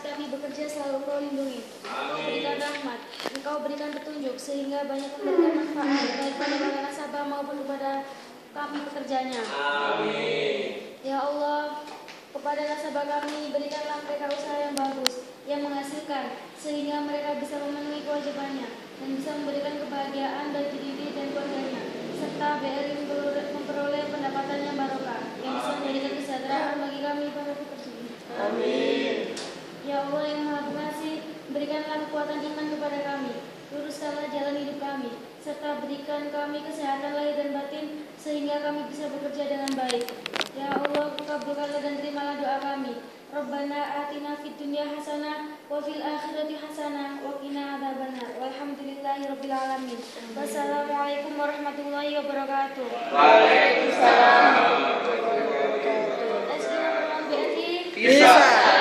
kami bekerja selalu Engkau lindungi. Engkau berikan rahmat, Engkau berikan petunjuk sehingga banyak memberikan manfaat baik pada para nasabah maupun kepada kami pekerjanya. Amin. Ya Allah, kepada nasabah kami berikanlah mereka usaha yang bagus, yang menghasilkan, sehingga mereka bisa memenuhi kewajibannya dan bisa memberikan kebahagiaan bagi diri dan keluarganya, serta BRI memperoleh pendapatan yang barokah, yang bisa menjadikan kesejahteraan bagi kami para pekerja. Amin. Ya Allah yang Maha Pengasih, berikanlah kekuatan iman kepada kami, luruskanlah jalan hidup kami, serta berikan kami kesehatan lahir dan batin, sehingga kami bisa bekerja dengan baik. Ya Allah, kabulkanlah dan terimalah doa kami. Rabbana atina fid dunya hasanah wa fil akhirati hasanah wa qina adzabannar. Walhamdulillahirabbil alamin. Wassalamualaikum warahmatullahi wabarakatuh. Waalaikumsalam warahmatullahi wabarakatuh. Tes gimana BRI? Bisa.